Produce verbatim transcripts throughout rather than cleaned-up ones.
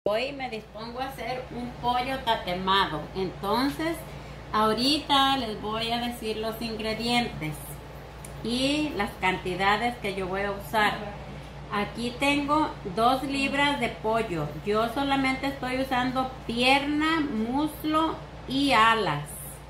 Hoy me dispongo a hacer un pollo tatemado. Entonces, ahorita les voy a decir los ingredientes y las cantidades que yo voy a usar. Aquí tengo dos libras de pollo. Yo solamente estoy usando pierna, muslo y alas.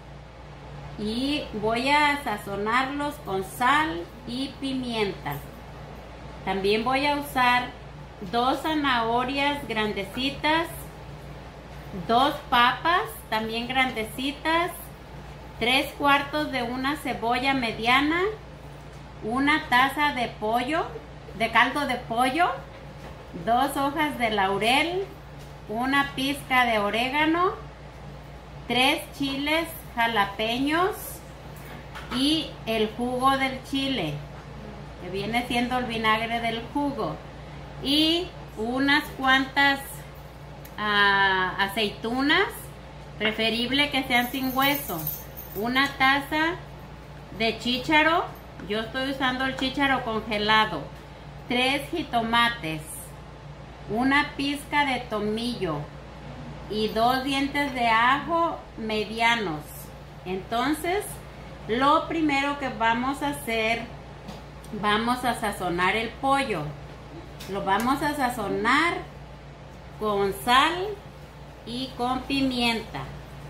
Y voy a sazonarlos con sal y pimienta. También voy a usar dos zanahorias grandecitas, dos papas también grandecitas, tres cuartos de una cebolla mediana, una taza de pollo, de caldo de pollo, dos hojas de laurel, una pizca de orégano, tres chiles jalapeños y el jugo del chile, que viene siendo el vinagre del jugo, y unas cuantas uh, aceitunas, preferible que sean sin hueso, una taza de chícharo, yo estoy usando el chícharo congelado, tres jitomates, una pizca de tomillo y dos dientes de ajo medianos. Entonces, lo primero que vamos a hacer, vamos a sazonar el pollo. Lo vamos a sazonar con sal y con pimienta.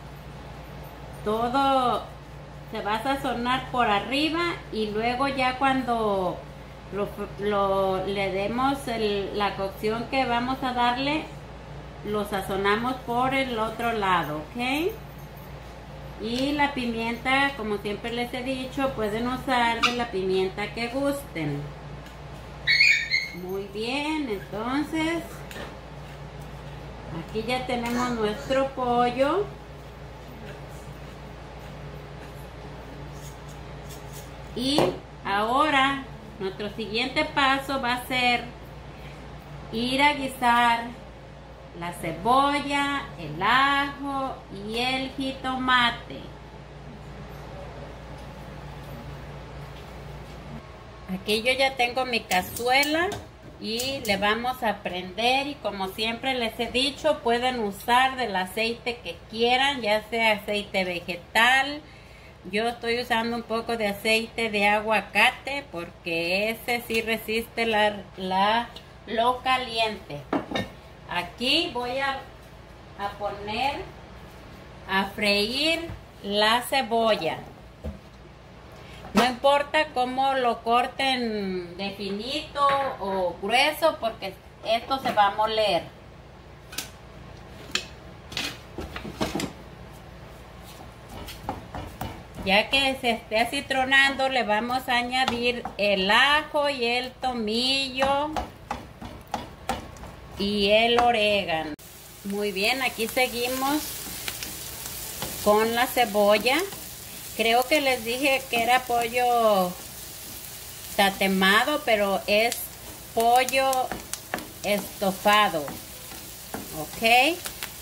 Todo se va a sazonar por arriba y luego ya cuando lo, lo, le demos el, la cocción que vamos a darle, lo sazonamos por el otro lado, ¿ok? Y la pimienta, como siempre les he dicho, pueden usar de la pimienta que gusten. Muy bien, entonces aquí ya tenemos nuestro pollo. Y ahora nuestro siguiente paso va a ser ir a guisar la cebolla, el ajo y el jitomate. Aquí yo ya tengo mi cazuela y le vamos a prender, y como siempre les he dicho, pueden usar del aceite que quieran, ya sea aceite vegetal. Yo estoy usando un poco de aceite de aguacate porque ese sí resiste la, la, lo caliente. Aquí voy a, a poner a freír la cebolla. No importa cómo lo corten de finito o grueso, porque esto se va a moler. Ya que se esté acitronando, le vamos a añadir el ajo y el tomillo y el orégano. Muy bien, aquí seguimos con la cebolla. Creo que les dije que era pollo tatemado, pero es pollo estofado. Ok.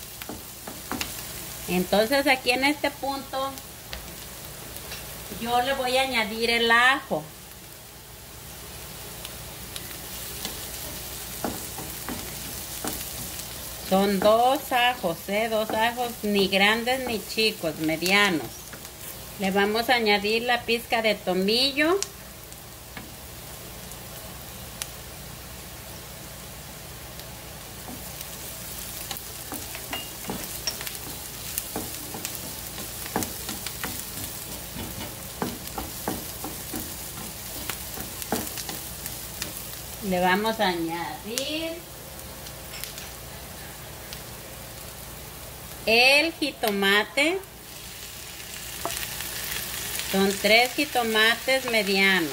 Entonces aquí en este punto yo le voy a añadir el ajo. Son dos ajos, ¿eh? Dos ajos ni grandes ni chicos, medianos. Le vamos a añadir la pizca de tomillo. Le vamos a añadir el jitomate. Son tres jitomates medianos.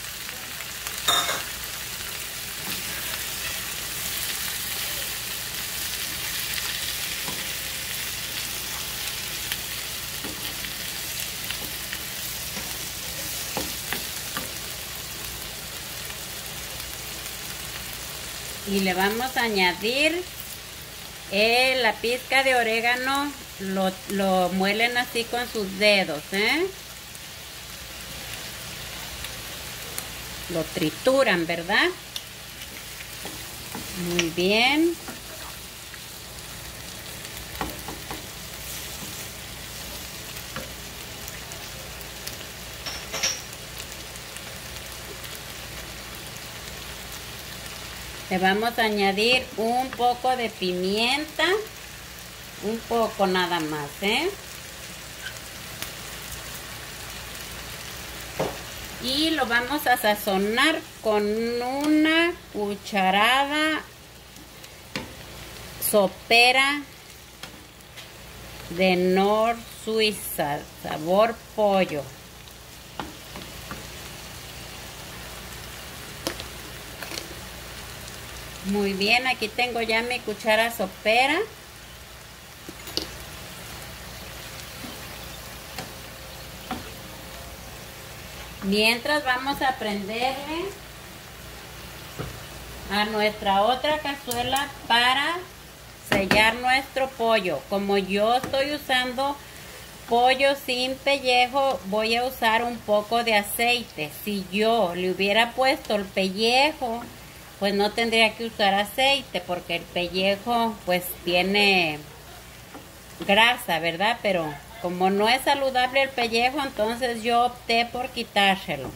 Y le vamos a añadir eh, la pizca de orégano. Lo, lo muelen así con sus dedos, ¿eh? Lo trituran, ¿verdad? Muy bien. Le vamos a añadir un poco de pimienta, un poco nada más, ¿eh? Y lo vamos a sazonar con una cucharada sopera de Nor Suiza, sabor pollo. Muy bien, aquí tengo ya mi cuchara sopera. Mientras vamos a prenderle a nuestra otra cazuela para sellar nuestro pollo. Como yo estoy usando pollo sin pellejo, voy a usar un poco de aceite. Si yo le hubiera puesto el pellejo, pues no tendría que usar aceite, porque el pellejo pues tiene grasa, ¿verdad? Pero como no es saludable el pellejo, entonces yo opté por quitárselo.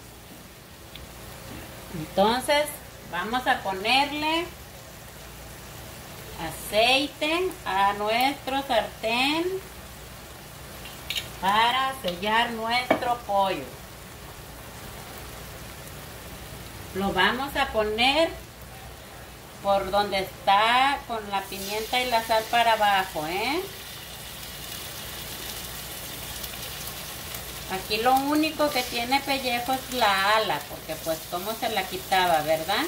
Entonces vamos a ponerle aceite a nuestro sartén para sellar nuestro pollo. Lo vamos a poner por donde está con la pimienta y la sal para abajo, ¿eh? Aquí lo único que tiene pellejo es la ala, porque pues cómo se la quitaba, ¿verdad?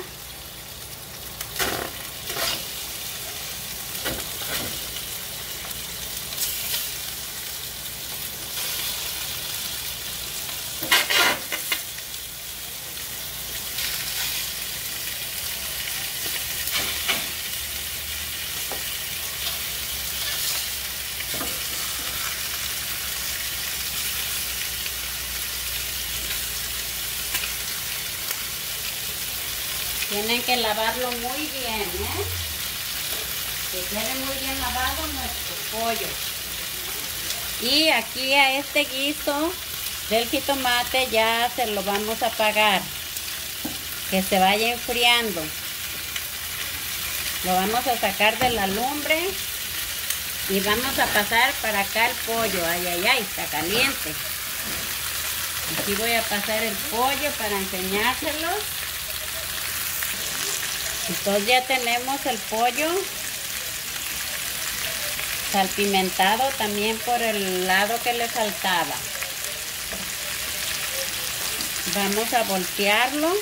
Tienen que lavarlo muy bien, ¿eh? Que quede muy bien lavado nuestro pollo. Y aquí a este guiso del jitomate ya se lo vamos a apagar. Que se vaya enfriando. Lo vamos a sacar de la lumbre. Y vamos a pasar para acá el pollo. Ay, ay, ay, está caliente. Aquí voy a pasar el pollo para enseñárselo. Entonces ya tenemos el pollo salpimentado también por el lado que le faltaba. Vamos a voltearlo.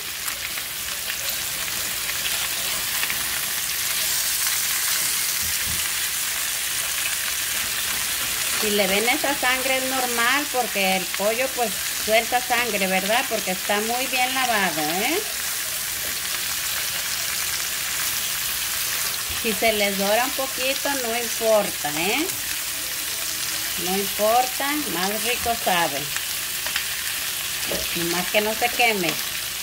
Si le ven esa sangre es normal, porque el pollo pues suelta sangre, ¿verdad? Porque está muy bien lavado, ¿eh? Si se les dora un poquito, no importa, ¿eh? No importa, más rico sabe. Y más que no se queme.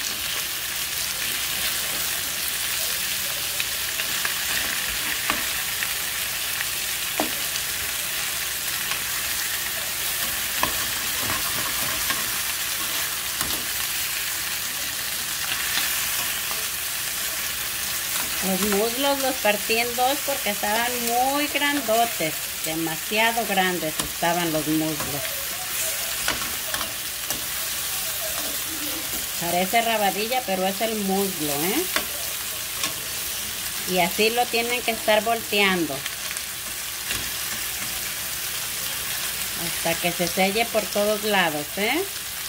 Los muslos los partí en dos porque estaban muy grandotes, demasiado grandes estaban los muslos. Parece rabadilla, pero es el muslo, ¿eh? Y así lo tienen que estar volteando hasta que se selle por todos lados, ¿eh?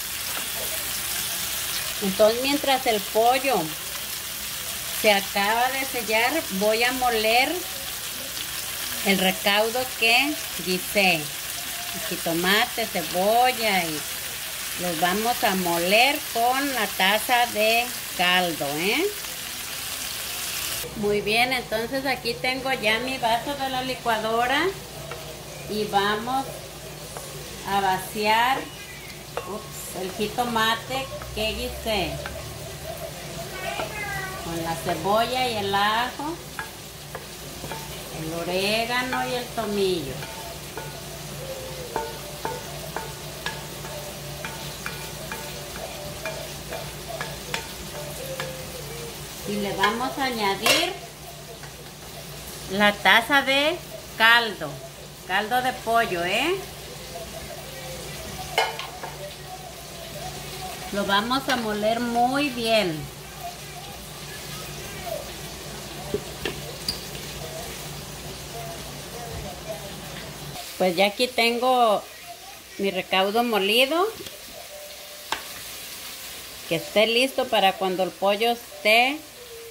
Entonces, mientras el pollo se acaba de sellar, voy a moler el recaudo que guisé. Jitomate, cebolla, y los vamos a moler con la taza de caldo, ¿eh? Muy bien, entonces aquí tengo ya mi vaso de la licuadora y vamos a vaciar ups, el jitomate que guisé. Con la cebolla y el ajo, el orégano y el tomillo. Y le vamos a añadir la taza de caldo, caldo de pollo, ¿eh? Lo vamos a moler muy bien. Pues ya aquí tengo mi recaudo molido, que esté listo para cuando el pollo esté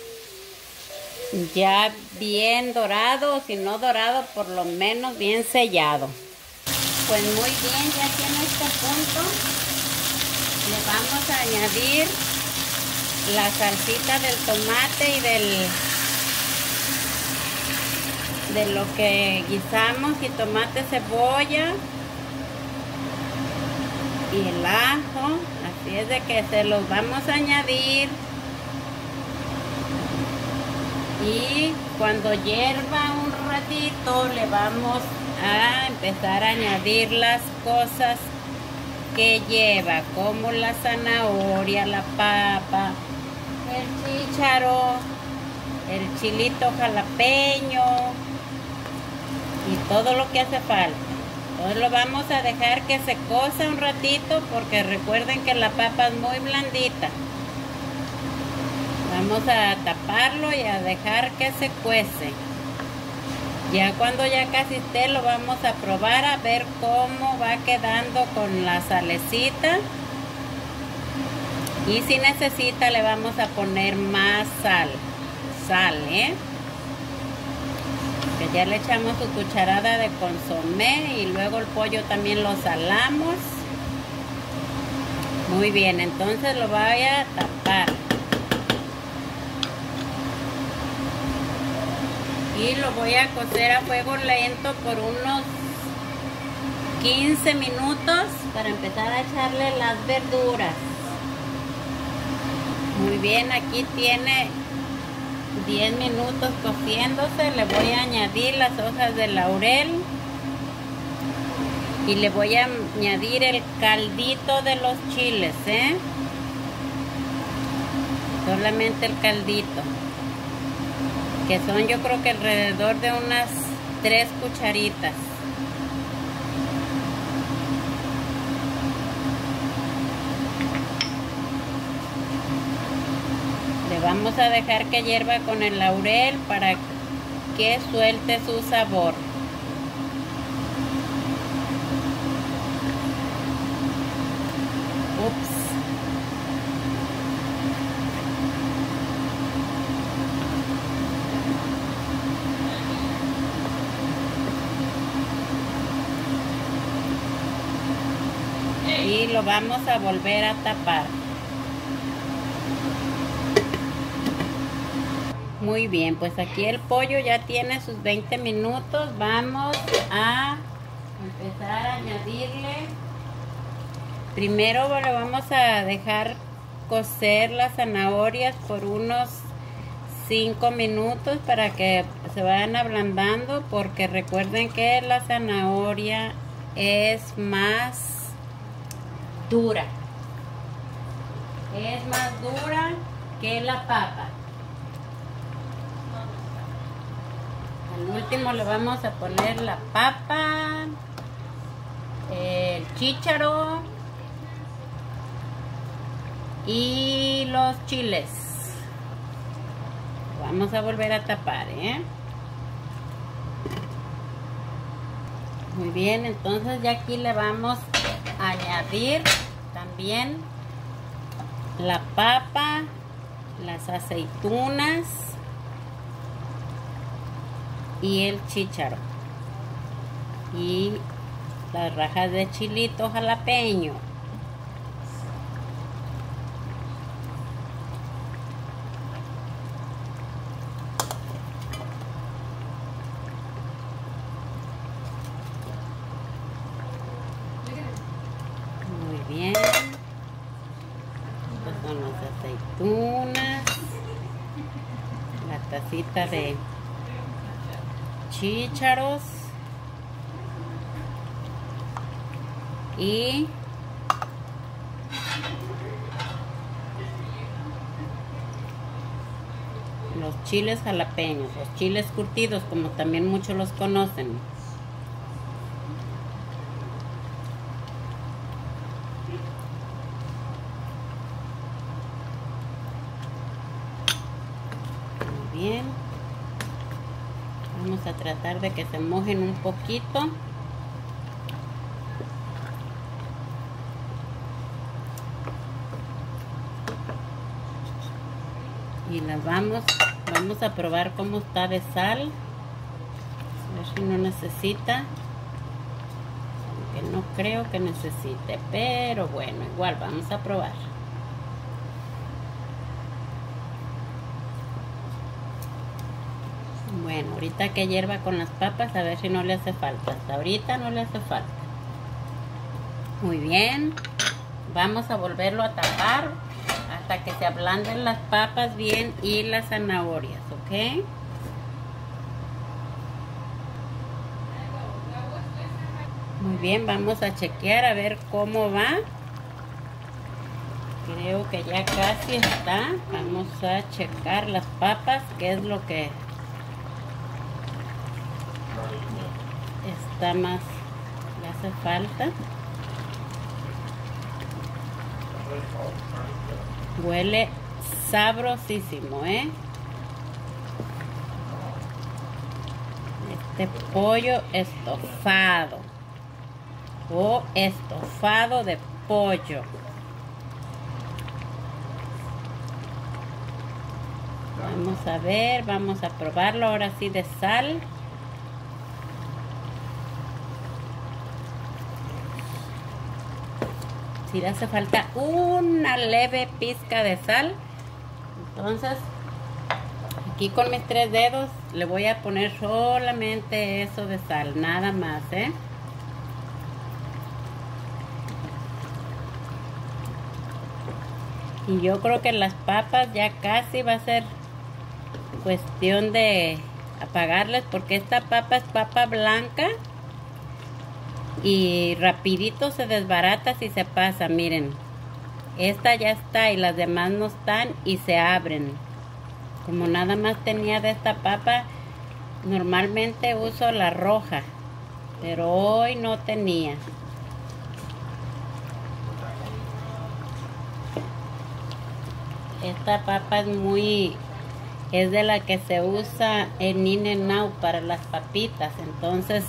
ya bien dorado, si no dorado, por lo menos bien sellado. Pues muy bien, ya tiene este punto. Le vamos a añadir la salsita del tomate y del de lo que guisamos, y tomate, cebolla y el ajo. Así es de que se los vamos a añadir, y cuando hierva un ratito le vamos a empezar a añadir las cosas que lleva, como la zanahoria, la papa, el chícharo, el chilito jalapeño y todo lo que hace falta. Entonces lo vamos a dejar que se cosa un ratito, porque recuerden que la papa es muy blandita. Vamos a taparlo y a dejar que se cuece. Ya cuando ya casi esté, lo vamos a probar a ver cómo va quedando con la salecita. Y si necesita, le vamos a poner más sal. Sal, ¿eh? Que ya le echamos su cucharada de consomé, y luego el pollo también lo salamos. Muy bien, entonces lo voy a tapar. Y lo voy a cocer a fuego lento por unos quince minutos para empezar a echarle las verduras. Muy bien, aquí tiene diez minutos cociéndose. Le voy a añadir las hojas de laurel y le voy a añadir el caldito de los chiles, ¿eh? Solamente el caldito, que son, yo creo que alrededor de unas tres cucharitas. Le vamos a dejar que hierva con el laurel para que suelte su sabor. Ups. Y lo vamos a volver a tapar. Muy bien, pues aquí el pollo ya tiene sus veinte minutos. Vamos a empezar a añadirle. Primero le vamos a dejar cocer las zanahorias por unos cinco minutos para que se vayan ablandando, porque recuerden que la zanahoria es más dura, es más dura que la papa. Al último le vamos a poner la papa, el chícharo y los chiles. Vamos a volver a tapar, ¿eh? Muy bien, entonces ya aquí le vamos a añadir también la papa, las aceitunas y el chícharo y las rajas de chilito jalapeño. Muy bien, estas son las aceitunas, la tacita de chícharos y los chiles jalapeños, los chiles curtidos, como también muchos los conocen. Muy bien. Vamos a tratar de que se mojen un poquito. Y las vamos, vamos a probar cómo está de sal. A ver si no necesita. Aunque no creo que necesite, pero bueno, igual vamos a probar. Bueno, ahorita que hierva con las papas, a ver si no le hace falta. Hasta ahorita no le hace falta. Muy bien. Vamos a volverlo a tapar hasta que se ablanden las papas bien y las zanahorias, ¿ok? Muy bien, vamos a chequear a ver cómo va. Creo que ya casi está. Vamos a checar las papas, qué es lo que está más, le hace falta. Huele sabrosísimo, ¿eh? Este pollo estofado o estofado de pollo. Vamos a ver, vamos a probarlo ahora sí de sal. Si le hace falta una leve pizca de sal, entonces aquí con mis tres dedos le voy a poner solamente eso de sal, nada más, ¿eh? Y yo creo que las papas ya casi va a ser cuestión de apagarles, porque esta papa es papa blanca y rapidito se desbarata si se pasa. Miren, esta ya está y las demás no están y se abren. Como nada más tenía de esta papa, normalmente uso la roja, pero hoy no tenía. Esta papa es muy, es de la que se usa en In-N-Out para las papitas, entonces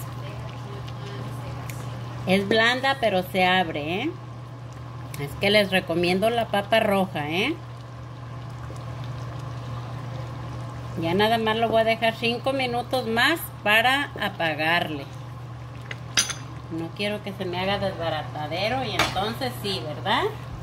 es blanda pero se abre, ¿eh? Es que les recomiendo la papa roja, ¿eh? Ya nada más lo voy a dejar cinco minutos más para apagarle. No quiero que se me haga desbaratadero y entonces sí, ¿verdad?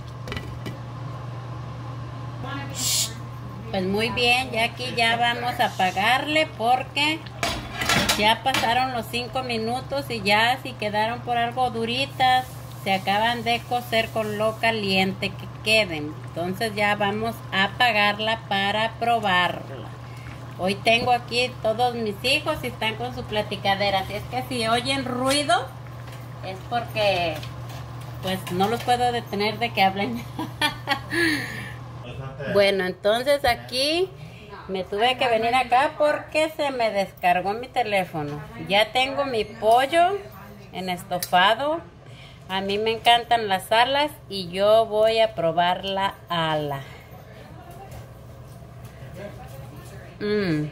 Pues muy bien, ya aquí ya vamos a apagarle porque ya pasaron los cinco minutos y ya si quedaron por algo duritas, se acaban de cocer con lo caliente que queden. Entonces ya vamos a apagarla para probarla. Hoy tengo aquí todos mis hijos y están con su platicadera, así es que si oyen ruido es porque pues no los puedo detener de que hablen. Bueno, entonces aquí me tuve que venir acá porque se me descargó mi teléfono. Ya tengo mi pollo en estofado. A mí me encantan las alas y yo voy a probar la ala. Mm.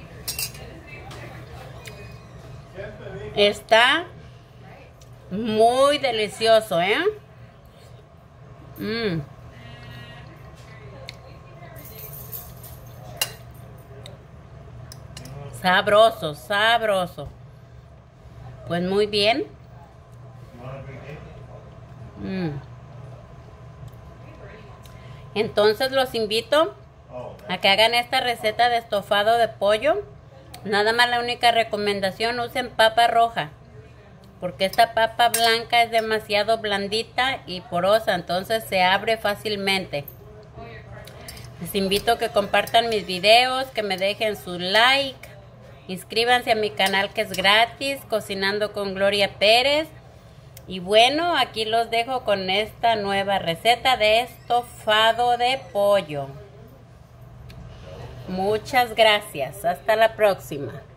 Está muy delicioso, ¿eh? Mm. Sabroso, sabroso. Pues muy bien. Mm. Entonces los invito a que hagan esta receta de estofado de pollo. Nada más la única recomendación, usen papa roja, porque esta papa blanca es demasiado blandita y porosa, entonces se abre fácilmente. Les invito a que compartan mis videos, que me dejen su like, inscríbanse a mi canal que es gratis, Cocinando con Gloria Pérez. Y bueno, aquí los dejo con esta nueva receta de estofado de pollo. Muchas gracias. Hasta la próxima.